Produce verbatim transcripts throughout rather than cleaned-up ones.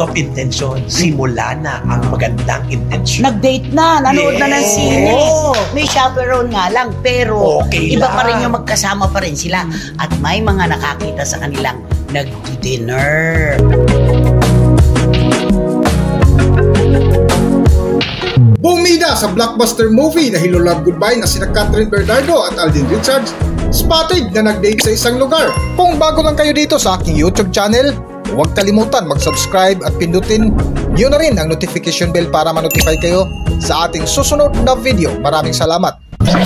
of intention. Simula na ang magandang intensyon. Nag-date na, nanood Yes. na ng sine. May chaperone nga lang, pero Okay iba lang. pa rin yung magkasama pa rin sila. At may mga nakakita sa kanilang nag-dinner. Bumida sa blockbuster movie na Hello Love Goodbye na sina Catherine Bernardo at Alden Richards, spotted na nag-date sa isang lugar. Kung bago lang kayo dito sa aking YouTube channel, huwag kalimutan mag-subscribe at pindutin nyo na rin ang notification bell para ma-notify kayo sa ating susunod na video. Maraming salamat!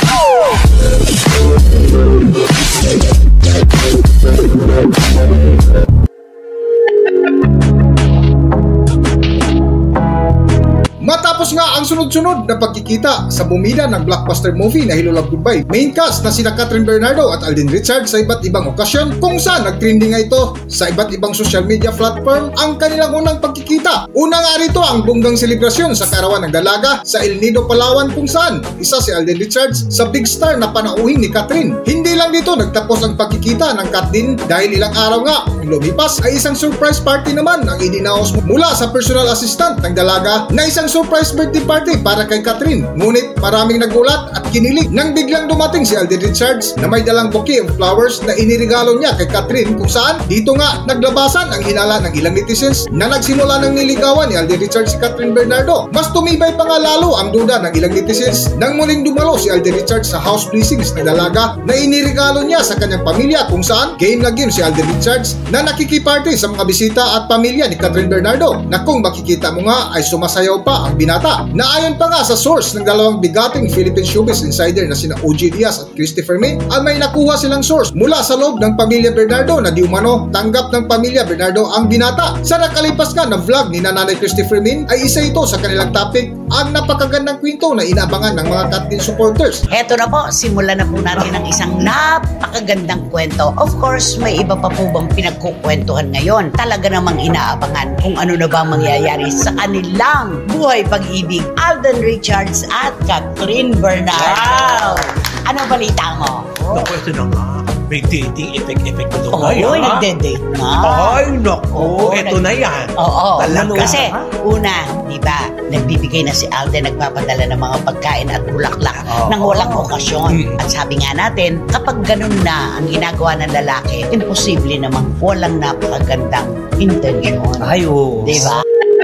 Matapos nga ang sunod-sunod na pagkikita sa bumida ng blockbuster movie na Hello Love Goodbye, main cast na sina Catherine Bernardo at Alden Richards sa iba't ibang okasyon kung saan nag-trending nga ito sa iba't ibang social media platform ang kanilang unang pagkikita. Una nga rito ang bonggang selebrasyon sa Kaarawan ng Dalaga sa El Nido, Palawan kung saan isa si Alden Richards sa big star na panauhin ni Catherine. Hindi lang dito nagtapos ang pagkikita ng Kat din dahil ilang araw nga lumipas ay isang surprise party naman ang idinaos mula sa personal assistant ng Dalaga na isang surprise birthday party para kay Catherine. Ngunit maraming nagulat at kinilig nang biglang dumating si Alden Richards na may dalang bouquet of flowers na inirigalo niya kay Catherine kung saan dito nga naglabasan ang hinala ng ilang netizens na nagsimula ng niligawan ni Alden Richards si Catherine Bernardo. Mas tumibay pa nga lalo ang duda ng ilang netizens nang muling dumalo si Alden Richards sa house blessings ng Dalaga na inirigalo niya sa kanyang pamilya kung saan game na game si Alden Richards na nakikiparty sa mga bisita at pamilya ni Catherine Bernardo na kung makikita mo nga ay sumasayaw pa ang binata. Na ayon pa nga sa source ng dalawang bigating Philippine showbiz insider na sina O G Diaz at Christopher May ay may nakuha silang source mula sa loob ng pamilya Bernardo na di umano tanggap ng pamilya Bernardo ang binata. Sa nakalipas nga na vlog ni Nanay Christopher May ay isa ito sa kanilang topic ang napakagandang kwento na inaabangan ng mga Kat din supporters. Heto na po, simulan na po natin ang isang napakagandang kwento. Of course, may iba pa po bang pinagkukwentuhan ngayon. Talaga namang inaabangan kung ano na ba mangyayari sa kanilang buhay pag-ibig, Alden Richards at Catherine Bernardo. Wow! Ano balita mo? Naku, ito na nga. May dating effect-effect na doon. Oo, oh, nagde-date na. Ay, naku. Oo, Ito nag- na yan. Oo. Talaga. Kasi, una, di ba, nagbibigay na si Alden, nagpapadala ng mga pagkain at bulaklak Oo. ng walang okasyon. Mm. At sabi nga natin, kapag ganun na ang ginagawa ng lalaki, imposible namang walang napakagandang intensyon. Ay, oo. Di ba?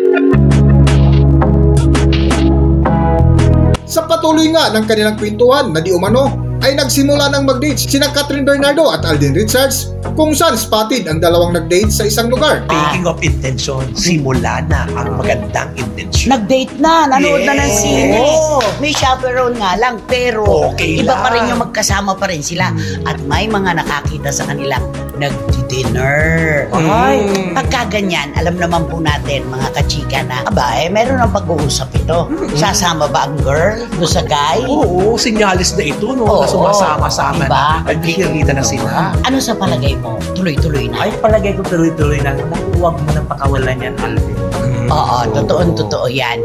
Sa patuloy nga ng kanilang kwentuhan na di umano ay nagsimula ng mag-date sina Catherine Bernardo at Alden Richards kung saan spotted ang dalawang nag-date sa isang lugar. Speaking of intention, simula na ang magandang intensyon. Nag-date na, nanood na ng Yes. sine. May chaperone nga lang, pero Okay iba pa rin lang. yung magkasama pa rin sila. At may mga nakakita sa kanilang nag-dinner. Ay. Pagka ganyan, alam naman po natin, mga kachika na, aba, eh, meron ang pag-uusap ito. Sasama ba ang girl do sa guy? Oo, sinyalis na ito, no? Oo. Na sumasama-sama Diba? na. Nagkikita na sila. Ano sa palagay mo? Tuloy-tuloy na. Ay, palagay ko tuloy-tuloy na. Naku, huwag mo nang pakawalan yan, Alden. Oo, totoo-totoo yan.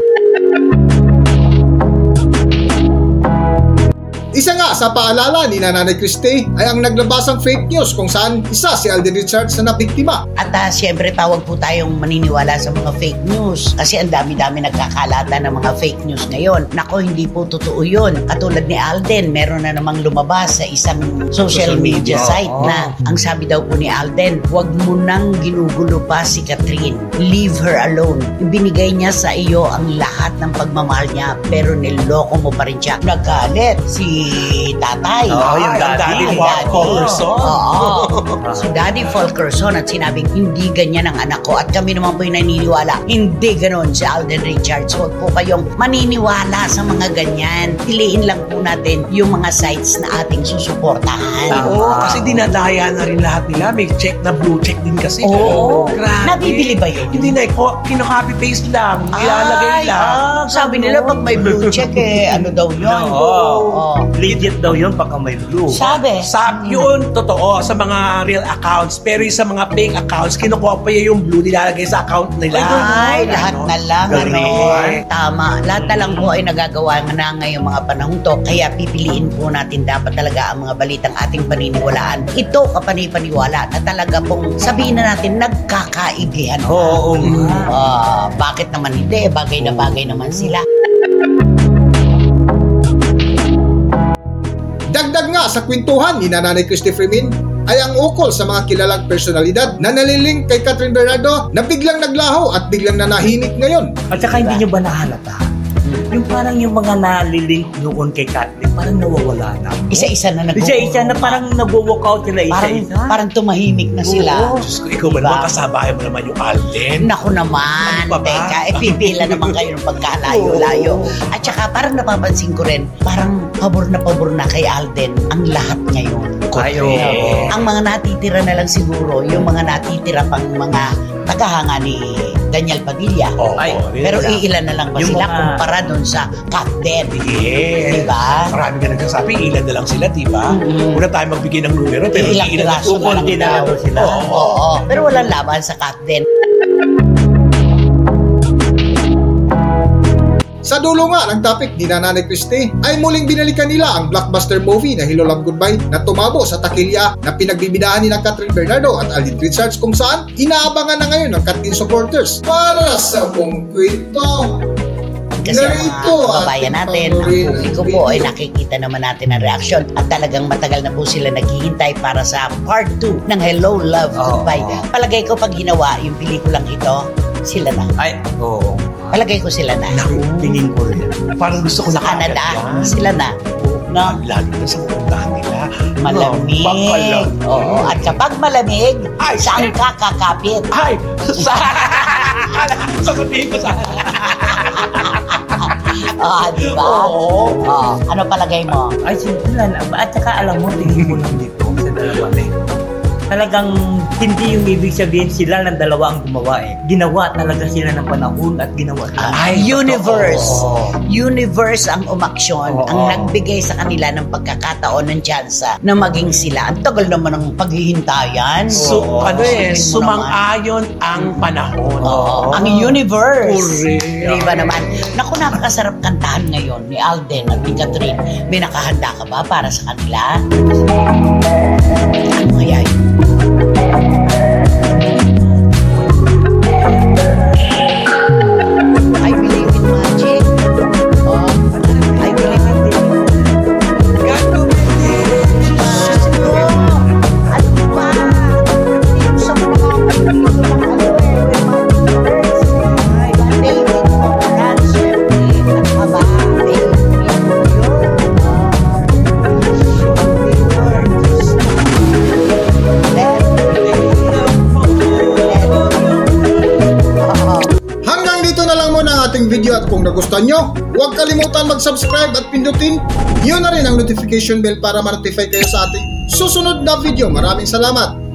Isa nga sa paalala ni Nanay Christie ay ang naglabasang fake news kung saan isa si Alden Richards na nabiktima. At uh, siyempre tawag po tayong maniniwala sa mga fake news kasi ang dami-dami nagkakalata ng mga fake news ngayon. Nako, hindi po totoo yun. Katulad ni Alden, meron na namang lumabas sa isang social, Social media, media. site Oh. na ang sabi daw po ni Alden, huwag mo nang ginugulo pa si Catherine. Leave her alone. Ibinigay niya sa iyo ang lahat ng pagmamahal niya pero niloko mo pa rin siya. Nagalit si tatay. Oh, yung Ay, daddy, ang Mark Fulkerson. Oo. Si Daddy Fulkerson at sinabing hindi ganyan ang anak ko at kami naman po yung naniniwala. Hindi ganon si Alden Richards. Huwag po kayong maniniwala sa mga ganyan. Piliin lang po natin yung mga sites na ating susuportahan. Oo, kasi dinadaya na rin lahat nila. May check na blue check din kasi. Oo. Grabe. Nabibili ba yun? Hindi na, ko, kino-copy paste lang. Ilalagay Ay, lang. ah, sabi nila pag may blue check eh, ano daw yun? Oo. Oo. legit daw yun pagka may blue. Sabi. Sa, yun, totoo, sa mga real accounts. Pero yung sa mga fake accounts, kinukopya yung blue, nilalagay sa account nila. Ay, lahat na lang, ano. Galing. Tama. Lahat na lang po ay nagagawa na ngayong mga panahon to. Kaya pipiliin po natin dapat talaga ang mga balitang ating paniniwalaan. Ito, kapanipaniwala, na talaga pong sabihin na natin, nagkakaibihan. Oo, oo nga. Ah, bakit naman hindi? Bagay na bagay naman sila. Dagdag nga sa kwentuhan ni Nanay Christy Freeman ay ang ukol sa mga kilalang personalidad na nalilink kay Catherine Bernardo na biglang naglaho at biglang nanahimik ngayon. At saka hindi nyo ba nahalata? Yung parang yung mga nalilink noon kay Kathleen, parang nawawala na. Isa-isa na nag- Isa-isa na parang nag-walk out sila Parang, isa-isa. parang tumahimik na sila. Oo. Diyos ko, ikaw ba Diba? naman kasabayan mo naman yung Alden? Naku naman, Ano pa ba? teka, eh, pipila naman kayo ng pagkalayo-layo. At saka parang napapansin ko rin, parang pabor na pabor na kay Alden ang lahat ngayon. Ay, oo. Ang mga natitira na lang siguro, yung mga natitira pang mga tagahanga ni Daniel Padilla. Oo, Ay, rin Pero na. iilan na lang ba Yung sila mga- kumpara doon sa Captain? Yes. Diba? Marami ka nagsasabi, ilan na lang sila, diba? Mm-hmm. Una tayo magbigay ng numero, pero Ilang ilan na piraso na lang Kukunti na lang daw. daw sila. Oo. Oo, pero walang laban sa Captain. Sa dulo nga ng topic ni Nanay Christy ay muling binalikan nila ang blockbuster movie na Hello Love Goodbye na tumabo sa takilya na pinagbibidahan ni Catherine Bernardo at Alden Richards kung saan inaabangan na ngayon ng Kathleen supporters para sa buong kwento. Kasi ang mga Narito ang kababayan natin, ang paborito publiko po ay nakikita naman natin ang reaksyon at talagang matagal na po sila naghihintay para sa part two ng Hello Love Goodbye. Oo. Palagay ko pag ginawa yung pelikulang ito, sila na. Ay, oo. Palagay ko sila na. Naku, Tingin ko rin. parang gusto ko Sa na Canada, kagad yan. sila na. No? Lalo na sa pupuntahan nila. Malamig. Malamig. Oo. At kapag malamig, Ay, saan ka kakapit? Ay! Sa... Sasabihin ko sa... Ah, di ba? Oo. Oh, ano palagay mo? Ay, sila na. At saka alam mo, tingin ko lang dito sa dalawa eh. Talagang hindi yung ibig sabihin sila ng dalawa ang gumawa eh. Ginawa talaga sila ng panahon at ginawa sila. Ay, universe. totoo. Universe ang umaksyon, Oo. ang nagbigay sa kanila ng pagkakataon ng tsansa na maging sila. Ang tagal naman ng paghihintayan. So, Oo. ano Sabihin eh, mo sumang-ayon ang panahon. Oo, ang universe. Correct. Di ba naman? Naku, napakasarap kantahan ngayon ni Alden at ni Catherine. May nakahanda ka ba para sa kanila? Ano kaya yun? I believe in magic. Oh, I believe in God to Diyos ko! Ano ba? Yung sa mga kapatid ko ng ano eh, may multiverse. Ay, David mo, yan, syempre. Ano ka ba? David mo yun. Syempre, Lord. Diyos ko. Let Oo. Hanggang dito na lang muna ang ating video at kung nagustuhan nyo, huwag kalimutan mag-subscribe at pindutin yun na rin ang notification bell para ma-notify kayo sa ating susunod na video. Maraming salamat!